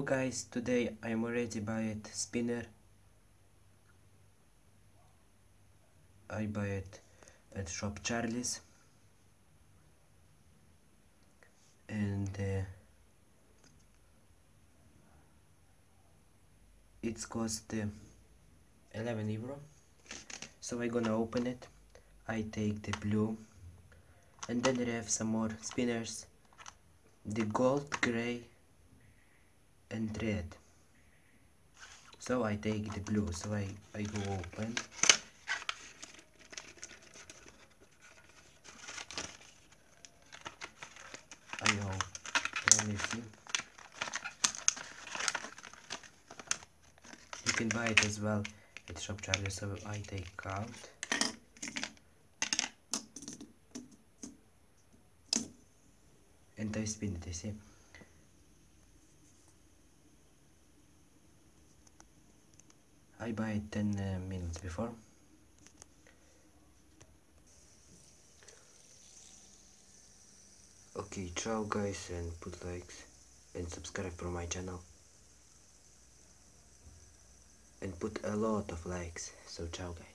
guys, today I'm already bought spinner. I buy it at shop Charlie's, and it's cost €11. So I gonna open it. I take the blue, and then there have some more spinners, the gold, gray and red. So I take the blue, so I go open. Let me see. You can buy it as well at Shop Charlie, so I take out. And I spin it, you see. I buy it 10 minutes before. Okay, ciao guys, and put likes and subscribe for my channel. And put a lot of likes, so ciao guys.